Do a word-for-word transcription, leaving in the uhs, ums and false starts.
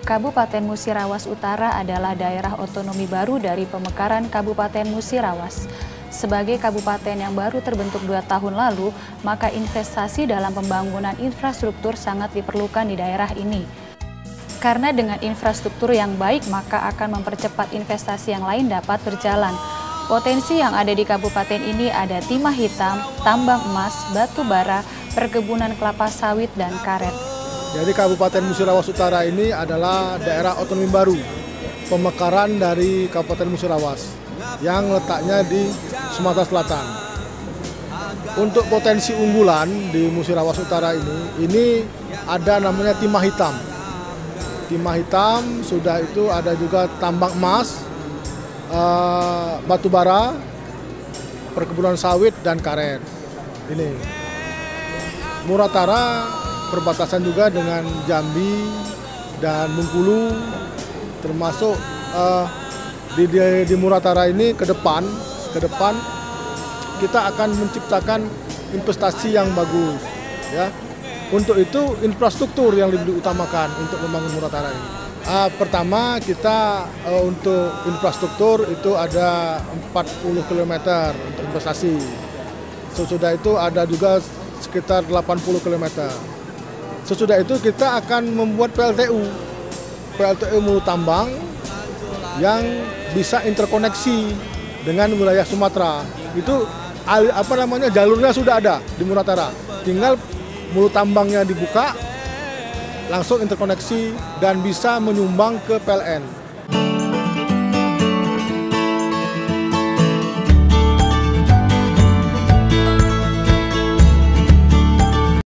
Kabupaten Musirawas Utara adalah daerah otonomi baru dari pemekaran Kabupaten Musirawas. Sebagai kabupaten yang baru terbentuk dua tahun lalu, maka investasi dalam pembangunan infrastruktur sangat diperlukan di daerah ini. Karena dengan infrastruktur yang baik, maka akan mempercepat investasi yang lain dapat berjalan. Potensi yang ada di kabupaten ini ada timah hitam, tambang emas, batu bara, perkebunan kelapa sawit, dan karet. Jadi Kabupaten Musirawas Utara ini adalah daerah otonomi baru pemekaran dari Kabupaten Musirawas yang letaknya di Sumatera Selatan. Untuk potensi unggulan di Musirawas Utara ini, ini ada namanya timah hitam. Timah hitam, sudah itu ada juga tambang emas, uh, batu bara, perkebunan sawit, dan karet. Ini Muratara perbatasan juga dengan Jambi dan Bengkulu, termasuk uh, di, di, di Muratara ini ke depan, ke depan kita akan menciptakan investasi yang bagus, ya. Untuk itu infrastruktur yang lebih diutamakan untuk membangun Muratara ini. Uh, pertama kita uh, untuk infrastruktur itu ada empat puluh kilometer untuk investasi. Sesudah itu ada juga sekitar delapan puluh kilometer. Sesudah itu kita akan membuat P L T U, P L T U Mulut Tambang yang bisa interkoneksi dengan wilayah Sumatera. Itu apa namanya jalurnya sudah ada di Muratara. Tinggal mulut tambangnya dibuka, langsung interkoneksi dan bisa menyumbang ke P L N.